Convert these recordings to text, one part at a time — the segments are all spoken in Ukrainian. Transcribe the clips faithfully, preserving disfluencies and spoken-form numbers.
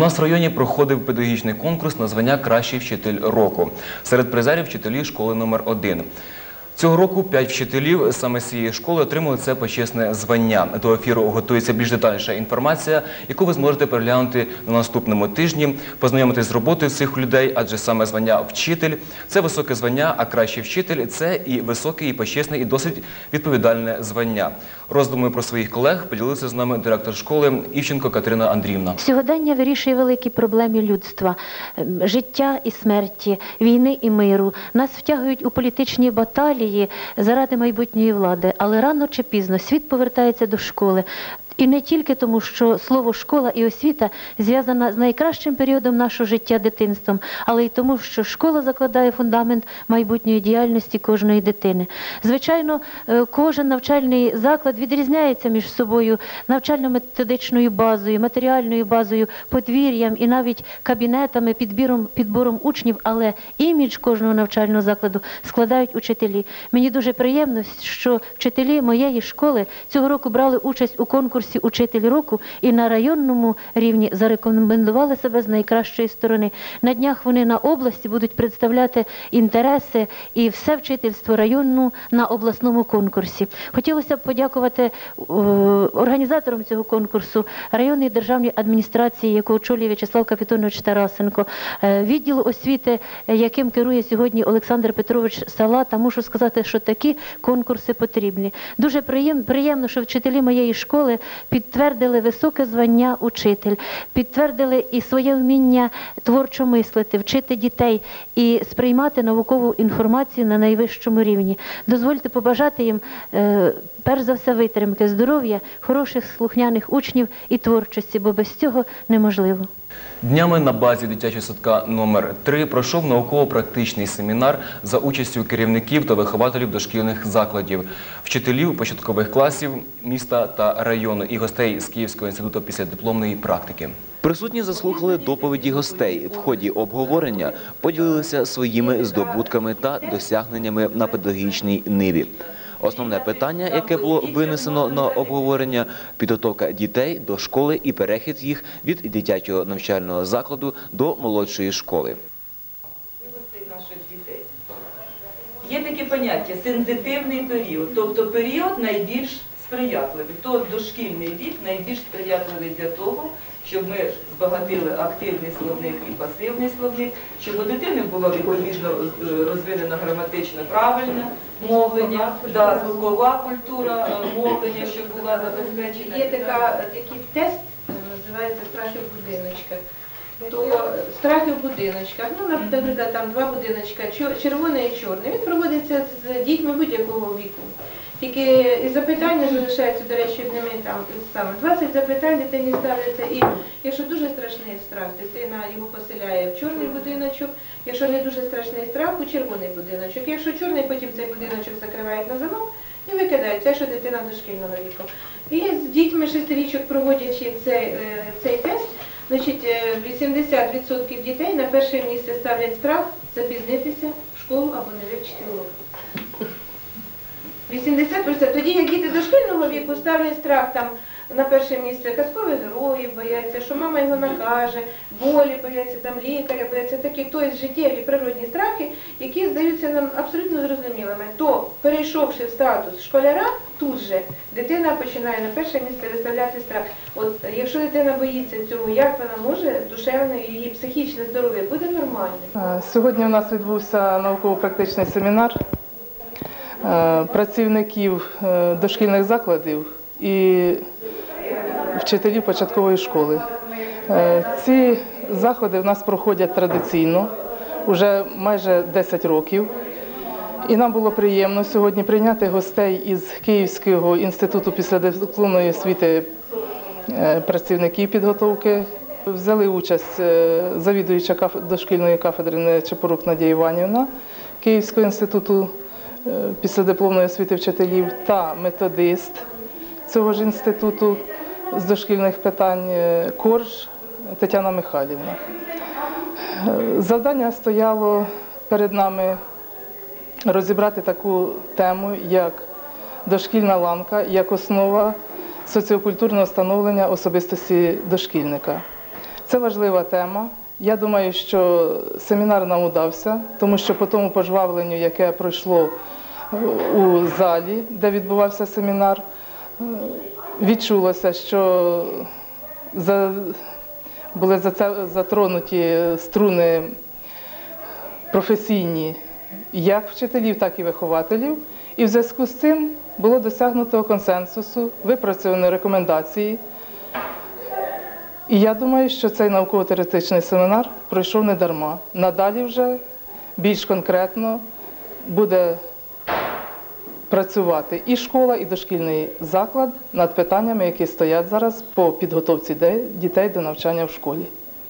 нас в районі проходив педагогічний конкурс на звання «Кращий вчитель року». Серед призерів вчителі школи номер один. Цього року п'ять вчителів саме з цієї школи отримали це почесне звання. До ефіру готується більш детальніша інформація, яку ви зможете переглянути на наступному тижні, познайомитись з роботою цих людей, адже саме звання «вчитель» – це високе звання, а «кращий вчитель» – це і високе, і почесне, і досить відповідальне звання. Роздуми про своїх колег поділилися з нами директор школи Івченко Катерина Андріївна. Сьогодення вирішує великі проблеми людства – життя і смерті, війни і миру. Нас втягують у політичні баталії заради майбутньої влади, але рано чи пізно світ повертається до школи. І не тільки тому, що слово «школа» і «освіта» зв'язана з найкращим періодом нашого життя – дитинством, але й тому, що школа закладає фундамент майбутньої діяльності кожної дитини. Звичайно, кожен навчальний заклад відрізняється між собою навчально-методичною базою, матеріальною базою, подвір'ям і навіть кабінетами, підбіром, підбором учнів, але імідж кожного навчального закладу складають учителі. Мені дуже приємно, що вчителі моєї школи цього року брали участь у конкурсі «Учитель року» і на районному рівні зарекомендували себе з найкращої сторони. На днях вони на області будуть представляти інтереси і все вчительство району на обласному конкурсі. Хотілося б подякувати організаторам цього конкурсу, районній державній адміністрації, яку очолює В'ячеслав Капітонович Тарасенко, відділу освіти, яким керує сьогодні Олександр Петрович Салата. Мушу сказати, що такі конкурси потрібні. Дуже приємно, що вчителі моєї школи підтвердили високе звання «учитель», підтвердили і своє вміння творчо мислити, вчити дітей і сприймати наукову інформацію на найвищому рівні. Дозвольте побажати їм, перш за все, витримки, здоров'я, хороших слухняних учнів і творчості, бо без цього неможливо. Днями на базі дитячого садка номер три пройшов науково-практичний семінар за участю керівників та вихователів дошкільних закладів, вчителів початкових класів міста та району і гостей з Київського інституту післядипломної практики. Присутні заслухали доповіді гостей. В ході обговорення поділилися своїми здобутками та досягненнями на педагогічній ниві. Основне питання, яке було винесено на обговорення – підготовка дітей до школи і перехід їх від дитячого навчального закладу до молодшої школи. Є таке поняття – сензитивний період, тобто період найбільш сприятливий. То дошкільний вік найбільш сприятливий для того, щоб ми збагатили активний словник і пасивний словник, щоб у дитини було відповідно розвинено граматично правильне мовлення, да, звукова культура мовлення, щоб була забезпечена. Є така, такий тест, називається «Страхи в будиночках». То страхи в будиночках, ну, наприклад, там два будиночка, червоний і чорний, він проводиться з дітьми будь-якого віку. Тільки і запитання залишаються, до речі, ними там саме двадцять запитань дитині ставляться, і якщо дуже страшний страх, дитина його поселяє в чорний будиночок, якщо не дуже страшний страх, у червоний будиночок. Якщо чорний, потім цей будиночок закривають на замок і викидають, це якщо дитина дошкільного віку. І з дітьми шестирічок, проводячи цей, цей тест, значить, вісімдесят відсотків дітей на перше місце ставлять страх запізнитися в школу або не вивчити урок. вісімдесят відсотків. Тоді, як діти дошкільного віку ставлять страх там на перше місце казкових героїв, бояться, що мама його накаже, болі бояться, там лікаря бояться, такі, тобто життєві природні страхи, які здаються нам абсолютно зрозумілими. То, перейшовши в статус школяра, тут же дитина починає на перше місце виставляти страх. От якщо дитина боїться цього, як вона може, душевне і її психічне здоров'я буде нормальним? Сьогодні у нас відбувся науково-практичний семінар працівників дошкільних закладів і вчителів початкової школи. Ці заходи в нас проходять традиційно, вже майже десять років. І нам було приємно сьогодні прийняти гостей із Київського інституту післядипломної освіти, працівників підготовки. Взяли участь завідуюча дошкільної кафедри Нечепорук Надія Іванівна Київського інституту післядипломної освіти вчителів та методист цього ж інституту з дошкільних питань Корж Тетяна Михайлівна. Завдання стояло перед нами розібрати таку тему, як дошкільна ланка, як основа соціокультурного становлення особистості дошкільника. Це важлива тема. Я думаю, що семінар нам удався, тому що по тому пожвавленню, яке пройшло у залі, де відбувався семінар, відчулося, що за, були затронуті струни професійні як вчителів, так і вихователів. І в зв'язку з цим було досягнуто консенсусу, випрацьовано рекомендації. І я думаю, що цей науково-теоретичний семінар пройшов не дарма. Надалі вже більш конкретно буде працювати і школа, і дошкільний заклад над питаннями, які стоять зараз по підготовці дітей до навчання в школі.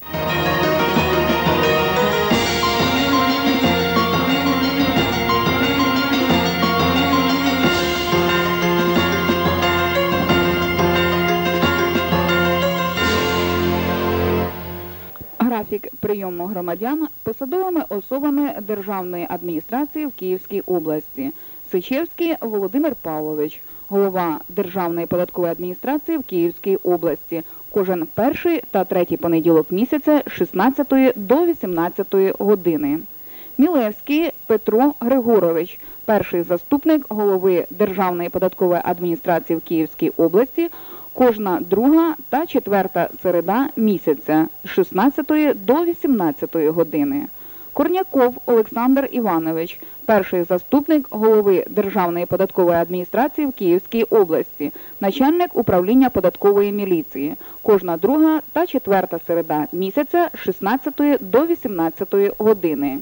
Графік прийому громадян посадовими особами державної адміністрації в Київській області. Сичевський Володимир Павлович, голова Державної податкової адміністрації в Київській області. Кожен перший та третій понеділок місяця з шістнадцятої до вісімнадцятої години. Мілевський Петро Григорович, перший заступник голови Державної податкової адміністрації в Київській області. Кожна друга та четверта середа місяця з шістнадцятої до вісімнадцятої години. Корняков Олександр Іванович, перший заступник голови Державної податкової адміністрації в Київській області, начальник управління податкової міліції. Кожна друга та четверта середа місяця з шістнадцятої до вісімнадцятої години.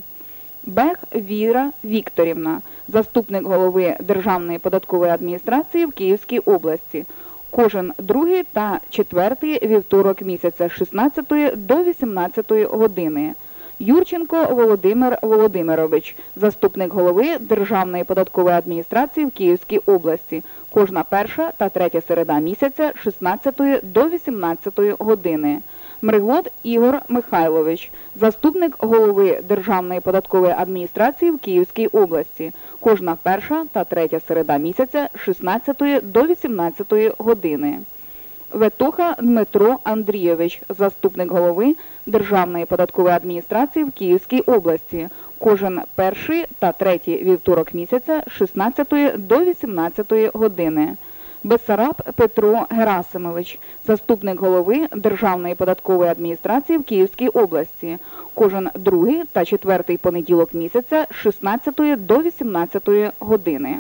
Бех Віра Вікторівна, заступник голови Державної податкової адміністрації в Київській області. Кожен другий та четвертий вівторок місяця з шістнадцятої до вісімнадцятої години. Юрченко Володимир Володимирович, заступник голови Державної податкової адміністрації в Київській області. Кожна перша та третя середа місяця з шістнадцятої до вісімнадцятої години. Мриглот Ігор Михайлович, заступник голови Державної податкової адміністрації в Київській області. Кожна перша та третя середа місяця з шістнадцятої до вісімнадцятої години. Ветоха Дмитро Андрійович, заступник голови Державної податкової адміністрації в Київській області. Кожен перший та третій вівторок місяця з шістнадцятої до вісімнадцятої години. Бессараб Петро Герасимович, заступник голови Державної податкової адміністрації в Київській області. Кожен другий та четвертий понеділок місяця з шістнадцятої до вісімнадцятої години.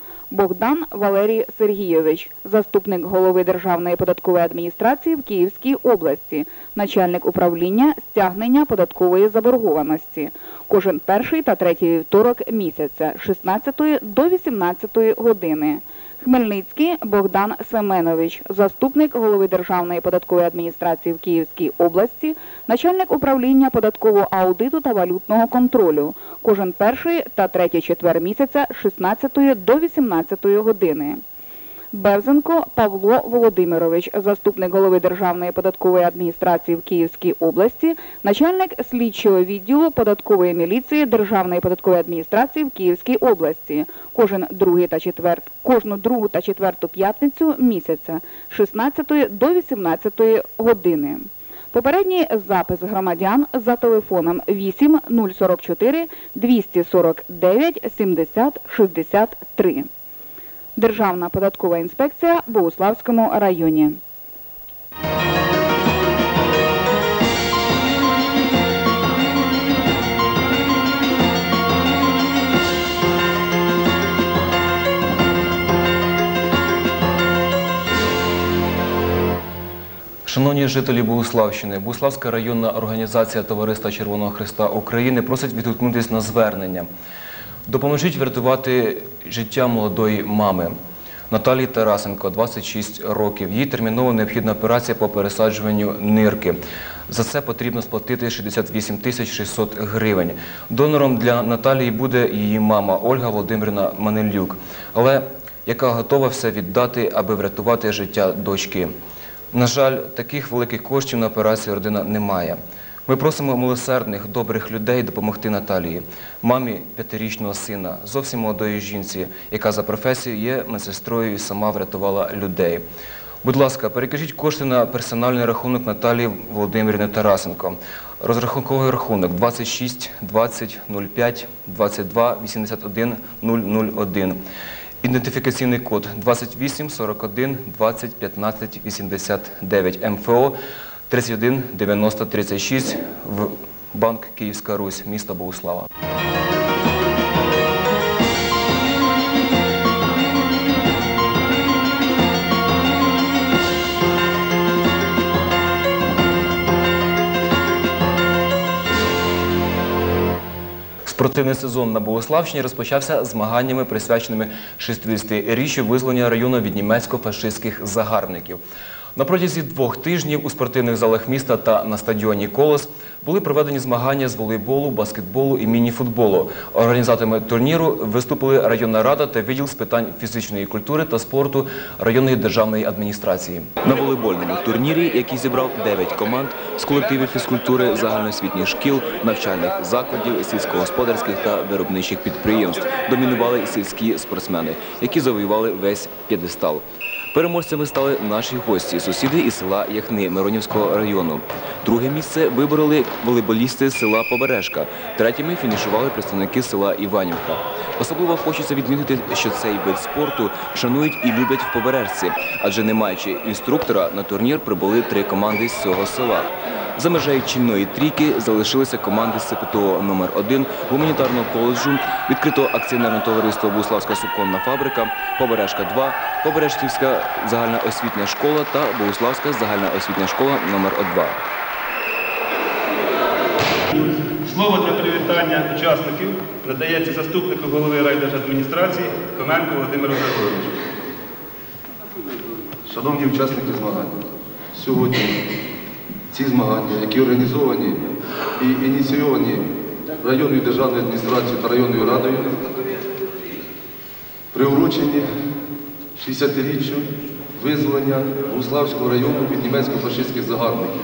Богдан Валерій Сергійович, заступник голови Державної податкової адміністрації в Київській області, начальник управління стягнення податкової заборгованості. Кожен перший та третій вівторок місяця з шістнадцятої до вісімнадцятої години. Хмельницький Богдан Семенович, заступник голови Державної податкової адміністрації в Київській області, начальник управління податкового аудиту та валютного контролю. Кожен перший та третій четвер місяця з шістнадцятої до вісімнадцятої години. Берзенко Павло Володимирович, заступник голови Державної податкової адміністрації в Київській області, начальник слідчого відділу податкової міліції Державної податкової адміністрації в Київській області. Кожен другий та четвер... Кожну другу та четверту п'ятницю місяця з шістнадцятої до вісімнадцятої години. Попередній запис громадян за телефоном вісім нуль сорок чотири двісті сорок дев'ять сімдесят шістдесят три. Державна податкова інспекція в Богуславському районі. Шановні жителі Богуславщини, Богуславська районна організація Товариства Червоного Хреста України просить відгукнутися на звернення. Допоможіть врятувати життя молодої мами. Наталії Тарасенко, двадцять шість років. Їй терміново необхідна операція по пересаджуванню нирки. За це потрібно сплатити шістдесят вісім тисяч шістсот гривень. Донором для Наталії буде її мама Ольга Володимирівна Манелюк, але яка готова все віддати, аби врятувати життя дочки. На жаль, таких великих коштів на операцію родина не має. Ми просимо милосердних, добрих людей допомогти Наталії, мамі п'ятирічного сина, зовсім молодої жінці, яка за професією є медсестрою і сама врятувала людей. Будь ласка, перекажіть кошти на персональний рахунок Наталії Володимирівни Тарасенко. Розрахунковий рахунок двадцять шість двадцять нуль п'ять двадцять два вісімдесят один нуль нуль один. Ідентифікаційний код двадцять вісім сорок один двадцять п'ятнадцять вісімдесят дев'ять. ем еф о тридцять один дев'яносто тридцять шість в Банк Київська Русь, місто Богуслава. Спортивний сезон на Богуславщині розпочався змаганнями, присвяченими шістдесятиріччю визволення району від німецько-фашистських загарбників. На протязі двох тижнів у спортивних залах міста та на стадіоні «Колос» були проведені змагання з волейболу, баскетболу і міні-футболу. Організаторами турніру виступили районна рада та відділ з питань фізичної культури та спорту районної державної адміністрації. На волейбольному турнірі, який зібрав дев'ять команд з колективів фізкультури, загальноосвітніх шкіл, навчальних закладів, сільськогосподарських та виробничих підприємств, домінували сільські спортсмени, які завоювали весь п'єдестал. Переможцями стали наші гості, сусіди із села Яхни Миронівського району. Друге місце вибороли волейболісти з села Побережка. Третіми фінішували представники села Іванівка. Особливо хочеться відмітити, що цей вид спорту шанують і люблять в Побережці, адже не маючи інструктора, на турнір прибули три команди з цього села. За межею чільної трійки залишилися команди з СПТО номер один, гуманітарного коледжу, відкритого акціонерного товариства «Богуславська суконна фабрика», «Побережка два», Побережківська загальноосвітня школа та Богуславська загальноосвітня школа номер два. Слово для привітання учасників надається заступнику голови райдержадміністрації Коменку Володимиру Григоровичу. Шановні учасники змагань, сьогодні ці змагання, які організовані і ініційовані районною державною адміністрацією та районною радою, приурочені шістдесятиріччю визволення Богуславського району від німецько-фашистських загарбників.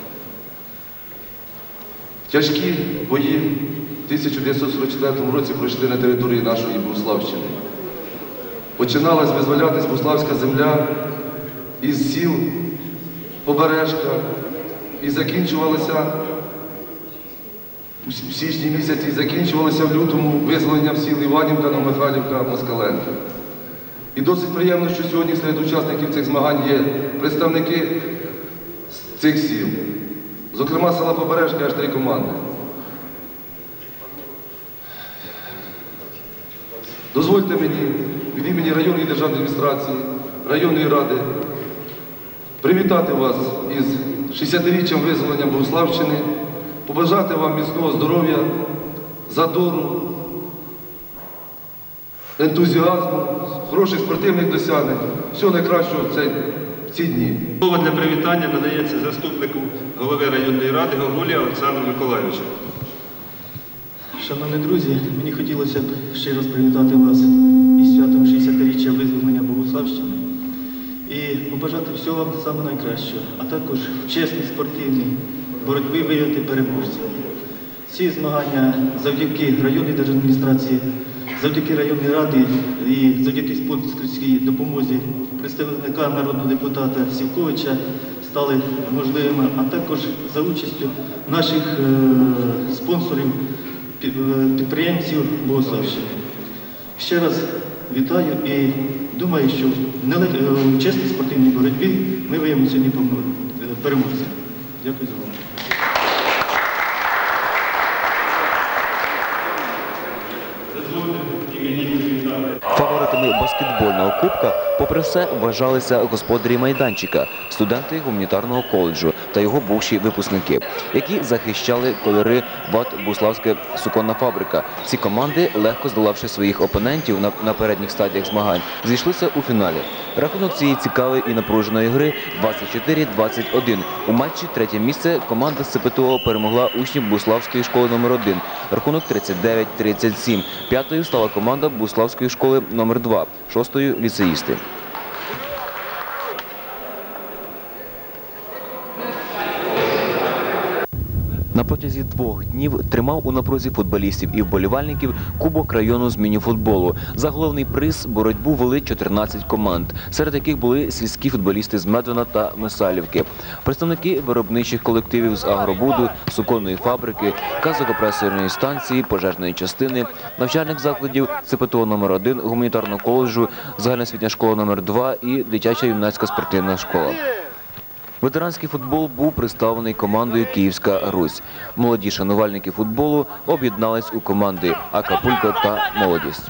Тяжкі бої в тисяча дев'ятсот сорок четвертому році пройшли на території нашої Богуславщини. Починалась визволятись Богуславська земля із сіл Побережка і закінчувалася в січні місяці, і закінчувалася в лютому визволенням сіл Іванівка, Новомихайлівка, Москаленка. І досить приємно, що сьогодні серед учасників цих змагань є представники цих сіл. Зокрема, села Побережка аж три команди. Дозвольте мені від імені районної державної адміністрації, районної ради привітати вас із шістдесятиріччям визволення Богуславщини, побажати вам міцного здоров'я, задору, ентузіазму, хороших спортивних досягнень, всього найкращого в, цей, в ці дні. Слово для привітання надається заступнику голови районної ради Гогулі Олександру Миколайовичу. Шановні друзі, мені хотілося б ще раз привітати вас із святом шістдесятиріччя визволення Богуславщини і побажати всього вам саме найкращого, а також в чесній спортивній боротьбі виявити переможців. Ці змагання завдяки районній держадміністрації, завдяки районній раді і завдяки спонсорській допомозі представника народного депутата Сівковича стали можливими, а також за участю наших е спонсорів, підприємців Богуславщини. Ще раз вітаю і думаю, що в чесній спортивній боротьбі ми виявимо сьогодні переможця. Дякую за увагу. Фаворитами баскетбольного кубка, попри все, вважалися господарі майданчика, студенти гуманітарного коледжу та його бувші випускники, які захищали кольори ВАТ «Богуславська суконна фабрика». Ці команди, легко здолавши своїх опонентів на, на передніх стадіях змагань, зійшлися у фіналі. Рахунок цієї цікавої і напруженої гри двадцять чотири двадцять один. У матчі третє місце команда з СПТО перемогла учнів Богуславської школи номер один. Рахунок тридцять дев'ять тридцять сім. П'ятою стала команда Богуславської школи номер два. Шостою – ліцеїсти. На протязі двох днів тримав у напрузі футболістів і вболівальників Кубок району з міні-футболу. За головний приз боротьбу вели чотирнадцять команд, серед яких були сільські футболісти з Медвина та Месалівки, представники виробничих колективів з агробуду, суконної фабрики, газокомпресорної станції, пожежної частини, навчальних закладів ЦПТО номер один, гуманітарного коледжу, загальноосвітня школа номер два і дитяча юнацька спортивна школа. Ветеранський футбол був представлений командою «Київська Русь». Молоді шанувальники футболу об'єднались у команди «Акапулько» та «Молодість».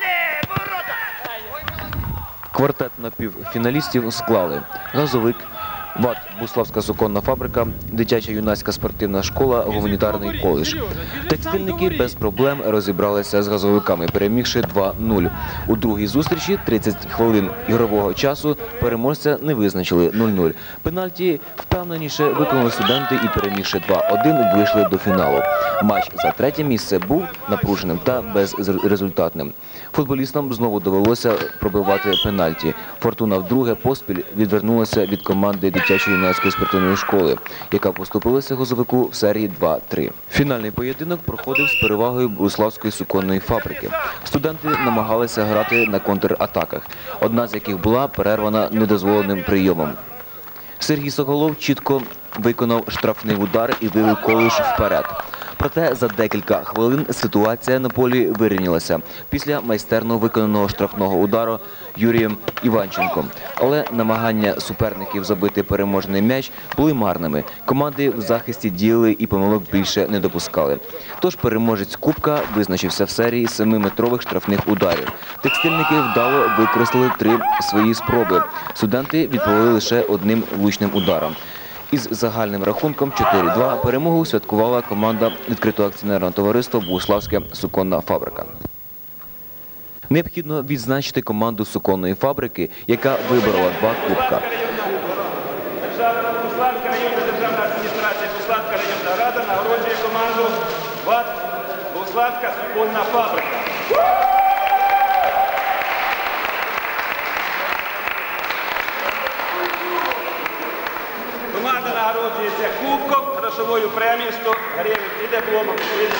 Квартет напівфіналістів склали «Газовик», ВАТ «Буславська суконна фабрика», дитяча юнацька спортивна школа, гуманітарний коледж. Текстильники без проблем розібралися з газовиками, перемігши два нуль. У другій зустрічі тридцять хвилин ігрового часу переможця не визначили нуль нуль. Пенальті впевненіше виконали студенти і, перемігши два один, вийшли до фіналу. Матч за третє місце був напруженим та безрезультатним. Футболістам знову довелося пробивати пенальті. Фортуна вдруге поспіль відвернулася від команди дитячої юнацької спортивної школи, яка поступилася газовику в серії два три. Фінальний поєдинок проходив з перевагою Буславської суконної фабрики. Студенти намагалися грати на контратаках, одна з яких була перервана недозволеним прийомом. Сергій Соколов чітко виконав штрафний удар і вивів коледж вперед. Проте за декілька хвилин ситуація на полі вирівнялася після майстерно виконаного штрафного удару Юрієм Іванченком. Але намагання суперників забити переможний м'яч були марними. Команди в захисті діяли і помилок більше не допускали. Тож переможець Кубка визначився в серії семиметрових штрафних ударів. Текстильники вдало використали три свої спроби. Студенти відповіли лише одним влучним ударом. Із загальним рахунком чотири два перемогу святкувала команда відкритого акціонерного товариства «Буславська суконна фабрика». Необхідно відзначити команду суконної фабрики, яка виборола два кубка. Буславська районна державна адміністрація, Буславська районна рада нагороджує команду ВАТ «Буславська суконна фабрика». Команда нагороджується кубком, грошовою премією сто гривень і дипломом.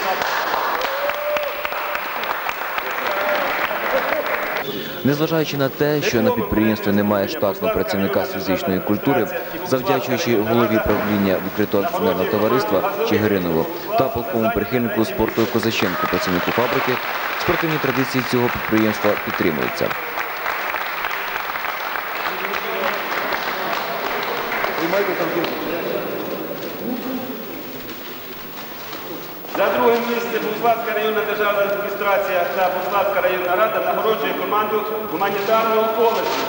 Незважаючи на те, що на підприємстві немає штатного працівника з фізичної культури, завдячуючи голові правління відкритого акціонерного товариства Чигиринову та полковому прихильнику спорту Козаченку, працівнику фабрики, спортивні традиції цього підприємства підтримуються. За друге місце Буславська районна державна адміністрація та Буславська районна рада нагороджує команду гуманітарного коледжу.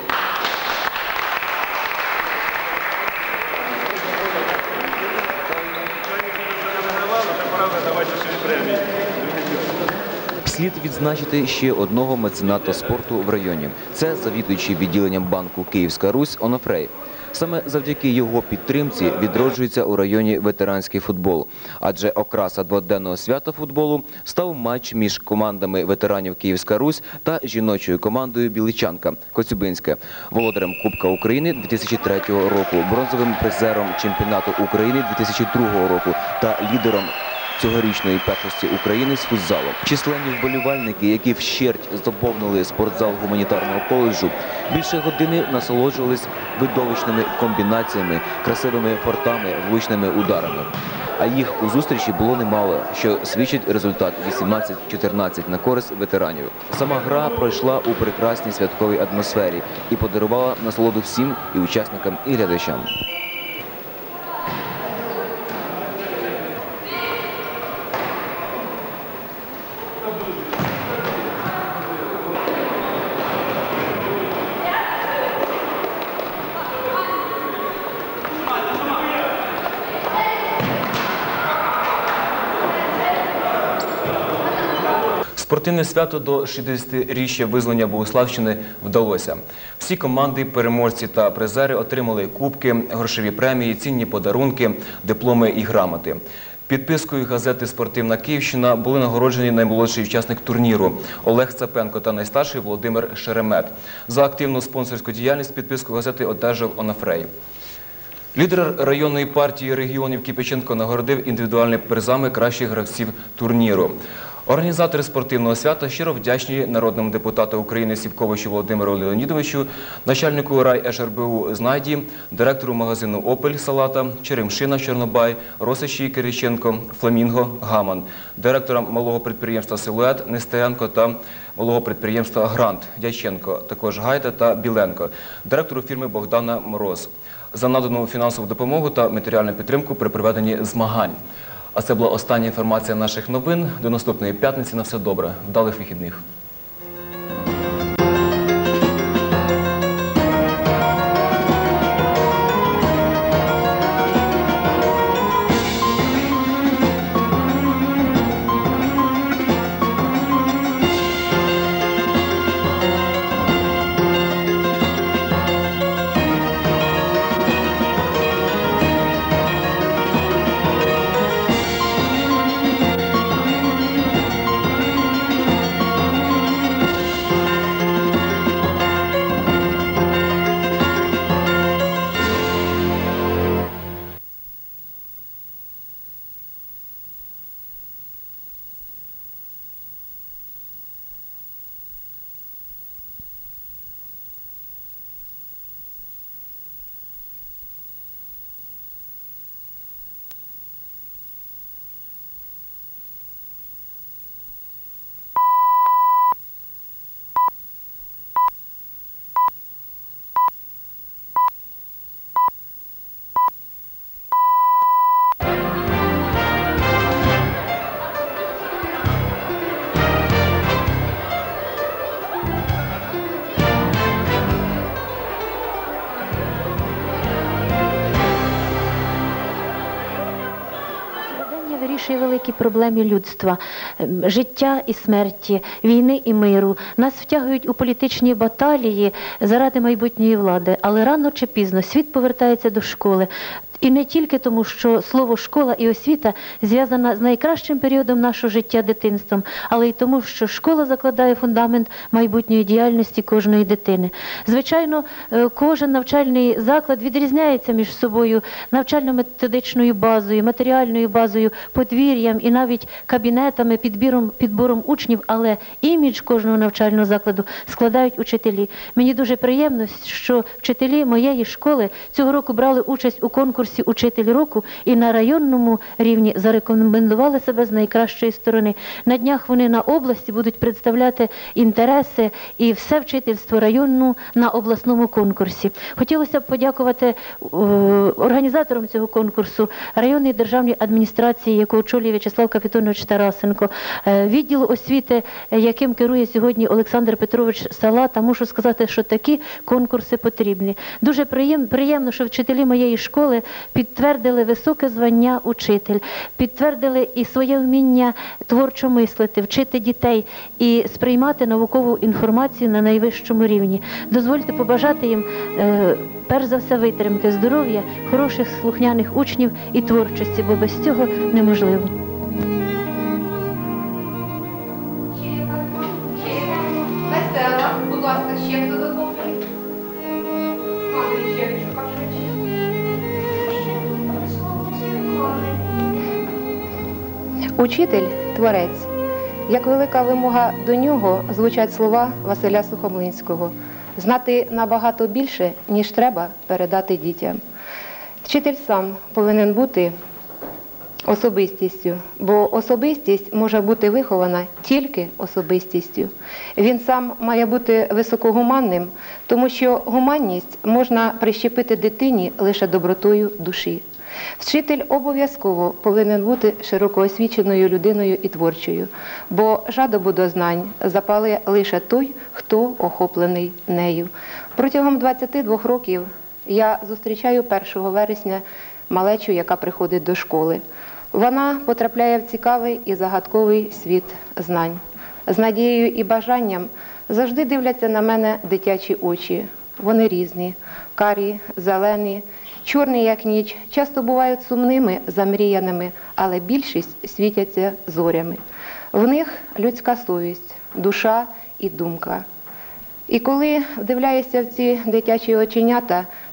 Слід відзначити ще одного мецената спорту в районі. Це завідуючий відділенням банку «Київська Русь» Онофрей. Саме завдяки його підтримці відроджується у районі ветеранський футбол. Адже окраса дводенного свята футболу став матч між командами ветеранів «Київська Русь» та жіночою командою «Біличанка» Коцюбинське, володарем Кубка України дві тисячі третього року, бронзовим призером чемпіонату України дві тисячі другого року та лідером цьогорічної першості України з футзалу. Численні вболівальники, які вщерть заповнили спортзал гуманітарного коледжу, більше години насолоджувались видовищними комбінаціями, красивими фортами, влучними ударами. А їх у зустрічі було немало, що свідчить результат вісімнадцять чотирнадцять на користь ветеранів. Сама гра пройшла у прекрасній святковій атмосфері і подарувала насолоду всім і учасникам, і глядачам. Спортивне свято до шістдесятиріччя визволення Богуславщини вдалося. Всі команди, переможці та призери отримали кубки, грошові премії, цінні подарунки, дипломи і грамоти. Підпискою газети «Спортивна Київщина» були нагороджені наймолодший учасник турніру Олег Цапенко та найстарший Володимир Шеремет. За активну спонсорську діяльність підписку газети одержав Онофрей. Лідер районної партії регіонів Кипяченко нагородив індивідуальними призами кращих гравців турніру. Організатори спортивного свята щиро вдячні народному депутату України Сівковичу Володимиру Леонідовичу, начальнику райЕшербу Знайді, директору магазину «Опель» Салата, Черемшина Чорнобай, Росичі Кириченко, Фламінго Гаман, директорам малого підприємства «Силует» Нестеренко та малого підприємства «Грант» Дяченко, також Гайда та Біленко, директору фірми Богдана Мороз, за надану фінансову допомогу та матеріальну підтримку при проведенні змагань. А це була остання інформація наших новин. До наступної п'ятниці. На все добре. Вдалих вихідних. Вирішує великі проблеми людства, життя і смерті, війни і миру. Нас втягують у політичні баталії заради майбутньої влади, але рано чи пізно світ повертається до школи. І не тільки тому, що слово «школа» і «освіта» зв'язана з найкращим періодом нашого життя – дитинством, але й тому, що школа закладає фундамент майбутньої діяльності кожної дитини. Звичайно, кожен навчальний заклад відрізняється між собою навчально-методичною базою, матеріальною базою, подвір'ям і навіть кабінетами, підбіром, підбором учнів, але імідж кожного навчального закладу складають учителі. Мені дуже приємно, що вчителі моєї школи цього року брали участь у конкурсі «Учитель року» і на районному рівні зарекомендували себе з найкращої сторони. На днях вони на області будуть представляти інтереси і все вчительство районну на обласному конкурсі. Хотілося б подякувати організаторам цього конкурсу, районній державній адміністрації, яку очолює В'ячеслав Капітонович Тарасенко, відділу освіти, яким керує сьогодні Олександр Петрович Салата. Мушу сказати, що такі конкурси потрібні. Дуже приємно, що вчителі моєї школи підтвердили високе звання учитель, підтвердили і своє вміння творчо мислити, вчити дітей і сприймати наукову інформацію на найвищому рівні. Дозвольте побажати їм, перш за все, витримки, здоров'я, хороших слухняних учнів і творчості, бо без цього неможливо. Весела, будь ласка, ще хто доповнить? Матері ще відшукав швидше. Учитель – творець. Як велика вимога до нього звучать слова Василя Сухомлинського. Знати набагато більше, ніж треба передати дітям. Вчитель сам повинен бути особистістю, бо особистість може бути вихована тільки особистістю. Він сам має бути високогуманним, тому що гуманність можна прищепити дитині лише добротою душі. Вчитель обов'язково повинен бути широкоосвіченою людиною і творчою, бо жадобу до знань запалює лише той, хто охоплений нею. Протягом двадцяти двох років я зустрічаю першого вересня малечу, яка приходить до школи. Вона потрапляє в цікавий і загадковий світ знань. З надією і бажанням завжди дивляться на мене дитячі очі. Вони різні – карі, зелені, чорні, як ніч, часто бувають сумними, замріяними, але більшість світяться зорями. В них людська совість, душа і думка. І коли вдивляєшся в ці дитячі оченята,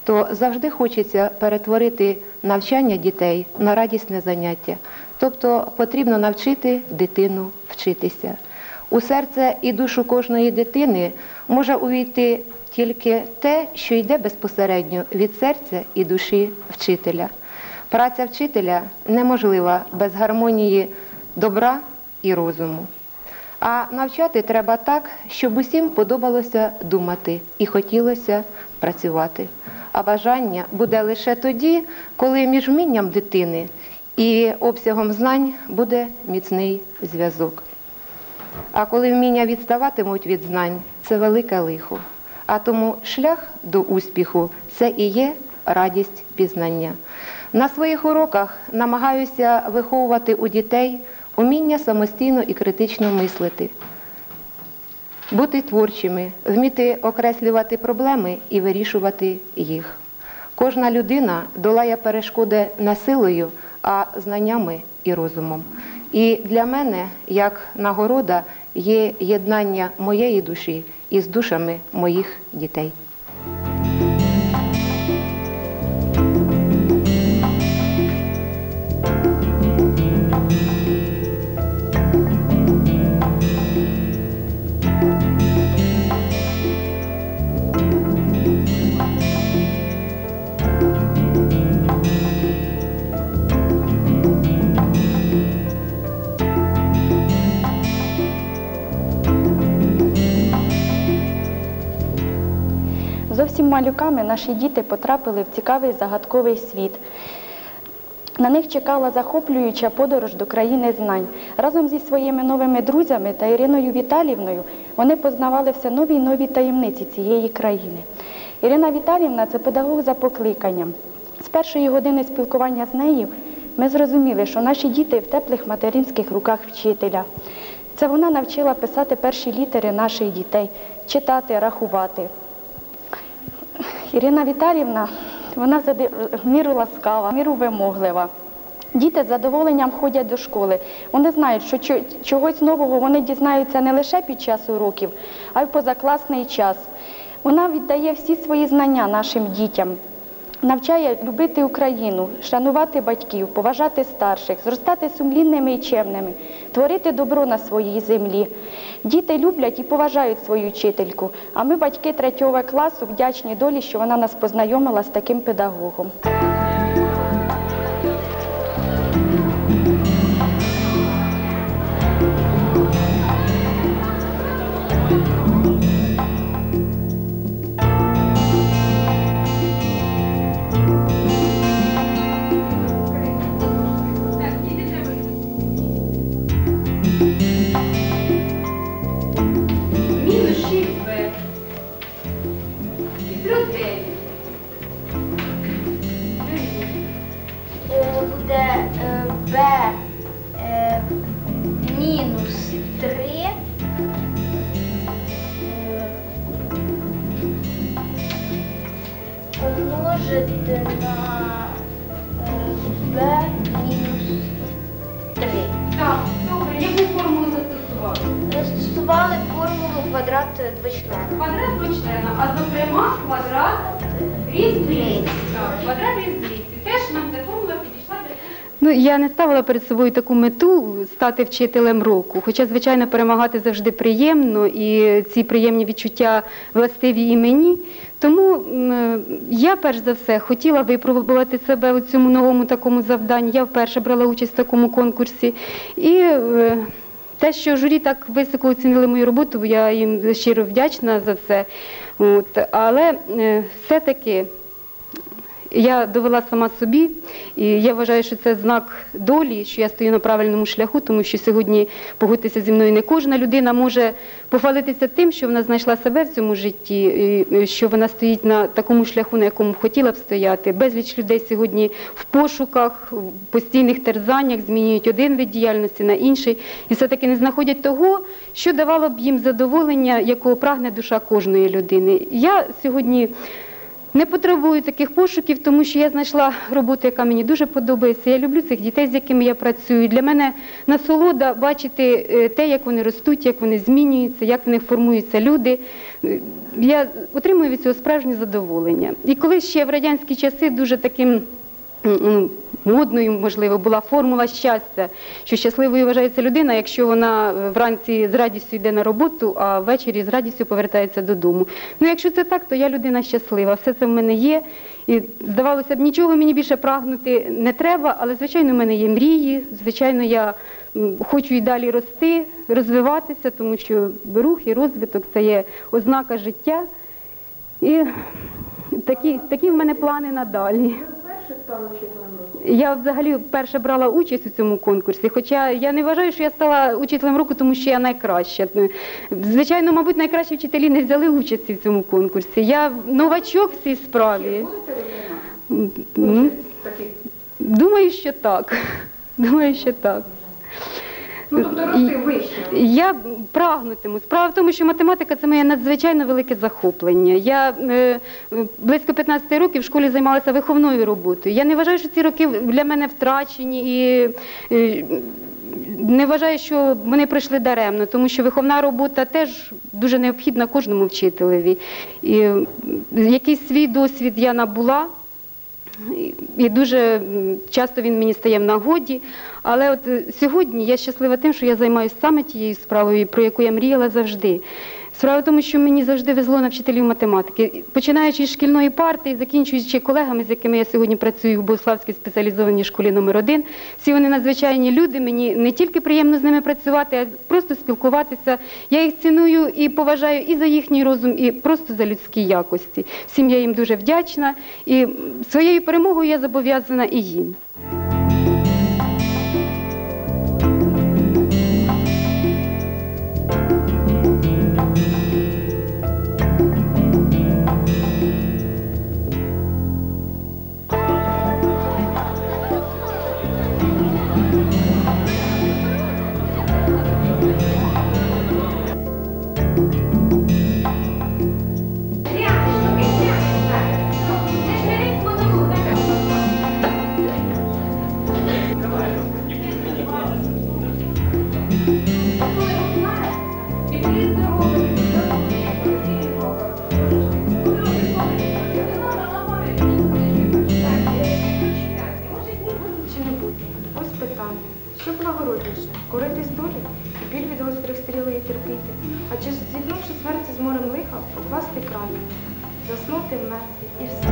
то завжди хочеться перетворити навчання дітей на радісне заняття. Тобто потрібно навчити дитину вчитися. У серце і душу кожної дитини може увійти тільки те, що йде безпосередньо від серця і душі вчителя. Праця вчителя неможлива без гармонії добра і розуму. А навчати треба так, щоб усім подобалося думати і хотілося працювати. А бажання буде лише тоді, коли між вмінням дитини і обсягом знань буде міцний зв'язок. А коли вміння відставатимуть від знань, це велике лихо. А тому шлях до успіху – це і є радість пізнання. На своїх уроках намагаюся виховувати у дітей уміння самостійно і критично мислити, бути творчими, вміти окреслювати проблеми і вирішувати їх. Кожна людина долає перешкоди не силою, а знаннями і розумом. І для мене, як нагорода, є єднання моєї душі із душами моїх дітей. Зовсім малюками наші діти потрапили в цікавий загадковий світ. На них чекала захоплююча подорож до країни знань. Разом зі своїми новими друзями та Іриною Віталіївною вони познавали все нові й нові таємниці цієї країни. Ірина Віталіївна – це педагог за покликанням. З першої години спілкування з нею ми зрозуміли, що наші діти в теплих материнських руках вчителя. Це вона навчила писати перші літери наших дітей, читати, рахувати. Ірина Віталіївна, вона в міру ласкава, в міру вимоглива. Діти з задоволенням ходять до школи. Вони знають, що чогось нового вони дізнаються не лише під час уроків, а й в позакласний час. Вона віддає всі свої знання нашим дітям, навчає любити Україну, шанувати батьків, поважати старших, зростати сумлінними і чемними, творити добро на своїй землі. Діти люблять і поважають свою вчительку, а ми, батьки третього класу, вдячні долі, що вона нас познайомила з таким педагогом. Буде b е, мінус три е, помножити на е, b мінус три. Так, добре, яку формулу застосували? Застосували формулу квадрат двочлена. Квадрат двочлена, а зокрема квадрат різниці. Так, квадрат різниці. Теж нам ця формула підійшла для... Ну, я не ставила перед собою таку мету стати вчителем року, хоча, звичайно, перемагати завжди приємно, і ці приємні відчуття властиві і мені. Тому м, я, перш за все, хотіла випробувати себе у цьому новому такому завданні. Я вперше брала участь в такому конкурсі. І е, те, що журі так високо оцінили мою роботу, я їм щиро вдячна за це. От. Але е, все-таки я довела сама собі, і я вважаю, що це знак долі, що я стою на правильному шляху, тому що сьогодні, погодьтеся зі мною, не кожна людина може похвалитися тим, що вона знайшла себе в цьому житті, і що вона стоїть на такому шляху, на якому хотіла б стояти. Безліч людей сьогодні в пошуках, в постійних терзаннях змінюють один вид діяльності на інший, і все-таки не знаходять того, що давало б їм задоволення, якого прагне душа кожної людини. Я сьогодні Не потребую таких пошуків, тому що я знайшла роботу, яка мені дуже подобається. Я люблю цих дітей, з якими я працюю. Для мене насолода бачити те, як вони ростуть, як вони змінюються, як в них формуються люди. Я отримую від цього справжнє задоволення. І коли ще в радянські часи дуже таким модною, можливо, була формула щастя, що щасливою вважається людина, якщо вона вранці з радістю йде на роботу, а ввечері з радістю повертається додому. Ну, якщо це так, то я людина щаслива, все це в мене є. І, здавалося б, нічого мені більше прагнути не треба, але, звичайно, в мене є мрії, звичайно, я хочу і далі рости, розвиватися, тому що рух і розвиток – це є ознака життя. І такі, такі в мене плани надалі. Я взагалі вперше брала участь у цьому конкурсі, хоча я не вважаю, що я стала учителем року, тому що я найкраща. Звичайно, мабуть, найкращі вчителі не взяли участі в цьому конкурсі. Я новачок в цій справі. Думаю, що так. Думаю, що так. Ну, тобто рости вище. Я прагнутиму. Справа в тому, що математика – це моє надзвичайно велике захоплення. Я е, близько п'ятнадцяти років в школі займалася виховною роботою. Я не вважаю, що ці роки для мене втрачені і е, не вважаю, що вони пройшли даремно, тому що виховна робота теж дуже необхідна кожному вчителеві. І, е, якийсь свій досвід я набула. І дуже часто він мені стає в нагоді. Але от сьогодні я щаслива тим, що я займаюся саме тією справою, про яку я мріяла завжди. Справа в тому, що мені завжди везло на вчителів математики. Починаючи з шкільної парти і закінчуючи колегами, з якими я сьогодні працюю в Богославській спеціалізованій школі номер один, всі вони надзвичайні люди, мені не тільки приємно з ними працювати, а просто спілкуватися. Я їх ціную і поважаю і за їхній розум, і просто за людські якості. Всім я їм дуже вдячна, і своєю перемогою я зобов'язана і їм. Що благородніше – коритись долі і біль від гострих стрілей терпіти, а чи, зіткнувши серце з морем лиха, покласти край, заснути вмерти і все.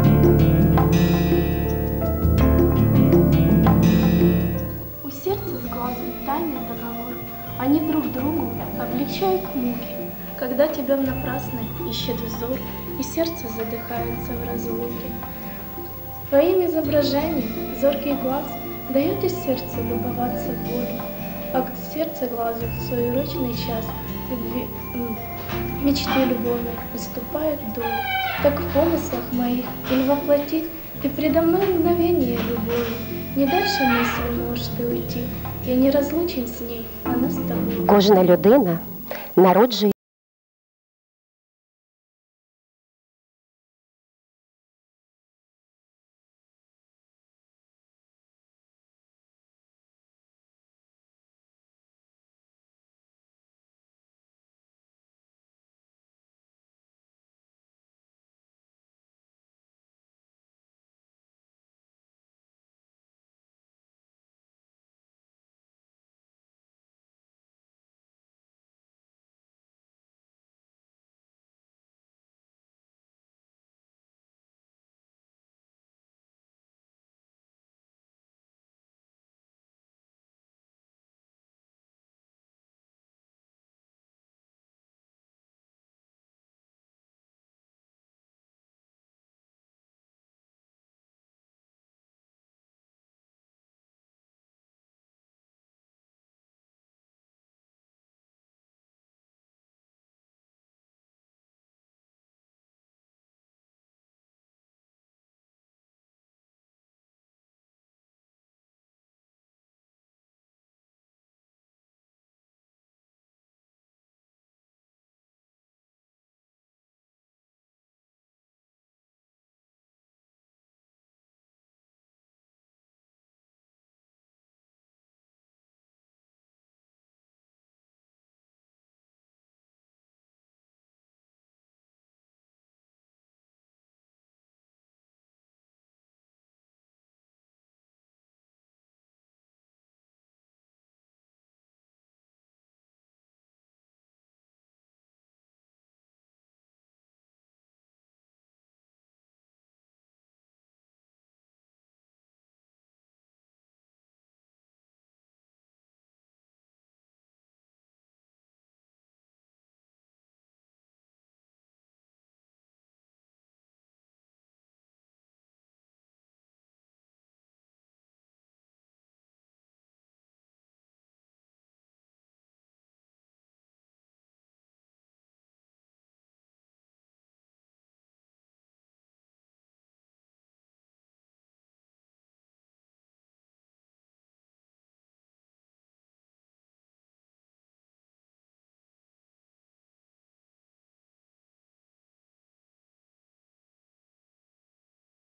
У сердца с глазом тайный договор. Они друг другу облегчают муки. Когда тебя в напрасно ищет взор, и сердце задыхается в разлуке. Твоим изображением зоркий глаз дает из сердца любоваться волю, а к сердце глазу в свой урочный час любви, мечты любовной наступают в долю. Так в помыслах моих или воплотить ты предо мной мгновение любови. Не дальше мысли можешь ты уйти, я не разлучен с ней, она с тобой. Кожна людина народжує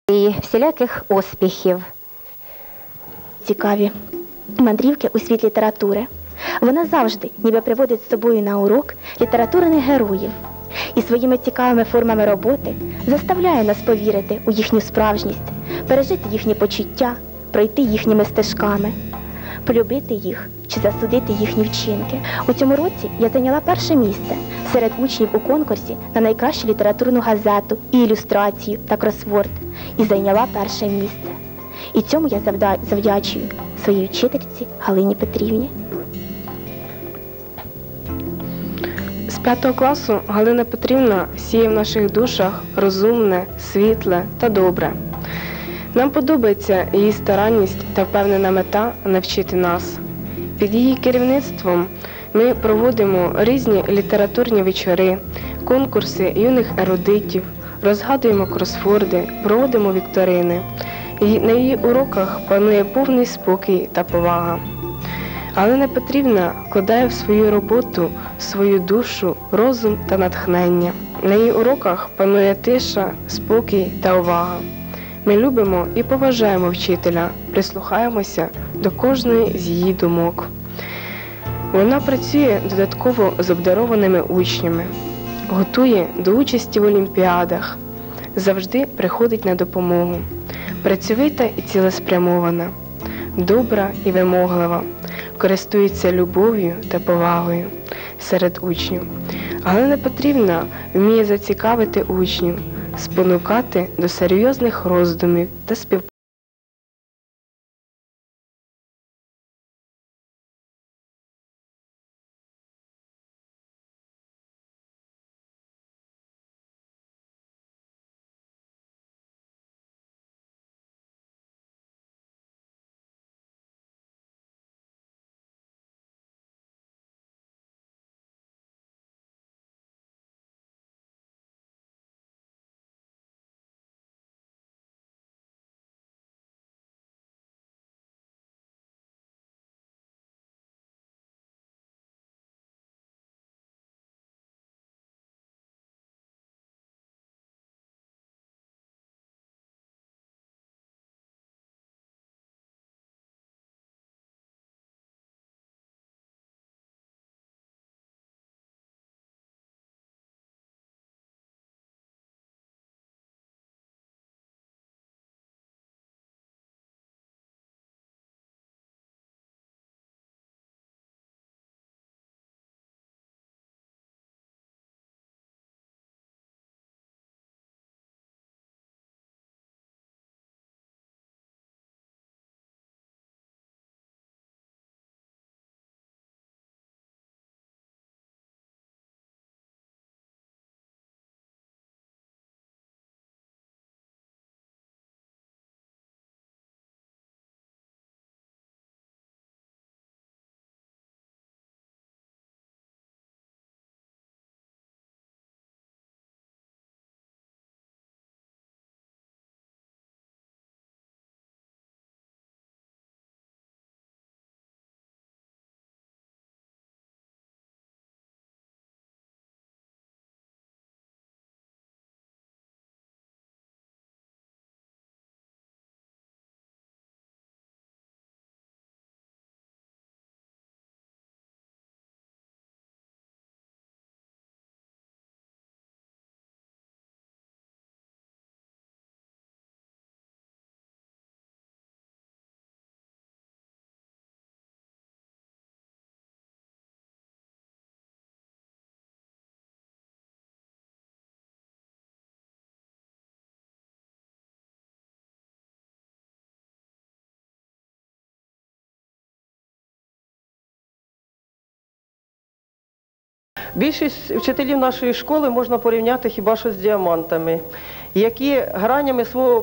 і всіляких успіхів. Цікаві мандрівки у світ літератури. Вона завжди ніби приводить з собою на урок літературних героїв і своїми цікавими формами роботи заставляє нас повірити у їхню справжність, пережити їхні почуття, пройти їхніми стежками, полюбити їх чи засудити їхні вчинки. У цьому році я зайняла перше місце серед учнів у конкурсі на найкращу літературну газету, і ілюстрацію та кросворд і зайняла перше місце. І цьому я завдячую своїй вчительці Галині Петрівні. З п'ятого класу Галина Петрівна сіє в наших душах розумне, світле та добре. Нам подобається її старанність та впевнена мета навчити нас. Під її керівництвом ми проводимо різні літературні вечори, конкурси юних ерудитів, розгадуємо кросворди, проводимо вікторини. І на її уроках панує повний спокій та повага. Галина Петрівна вкладає в свою роботу свою душу, розум та натхнення. На її уроках панує тиша, спокій та увага. Ми любимо і поважаємо вчителя, прислухаємося до кожної з її думок. Вона працює додатково з обдарованими учнями, готує до участі в олімпіадах, завжди приходить на допомогу. Працьовита і цілеспрямована, добра і вимоглива, користується любов'ю та повагою серед учнів. Галина Петрівна вміє зацікавити учнів, спонукати до серйозних роздумів та співпраці. Більшість вчителів нашої школи можна порівняти хіба що з діамантами, які гранями свого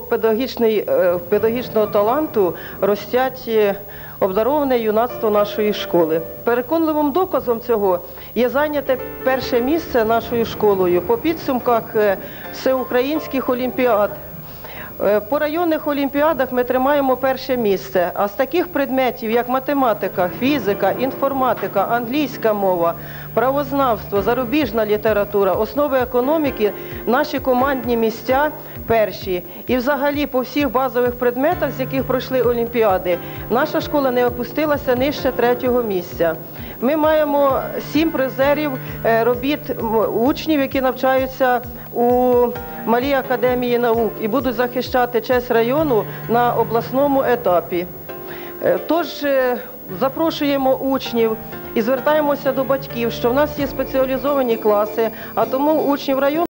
педагогічного таланту ростять обдароване юнацтво нашої школи. Переконливим доказом цього є зайняте перше місце нашою школою по підсумках всеукраїнських олімпіад Е, По районних олімпіадах ми тримаємо перше місце, а з таких предметів, як математика, фізика, інформатика, англійська мова, правознавство, зарубіжна література, основи економіки, наші командні місця перші. І взагалі по всіх базових предметах, з яких пройшли олімпіади, наша школа не опустилася нижче третього місця. Ми маємо сім призерів е, робіт м, учнів, які навчаються у Малій академії наук і будуть захищати честь району на обласному етапі. Е, Тож е, запрошуємо учнів і звертаємося до батьків, що в нас є спеціалізовані класи, а тому учнів району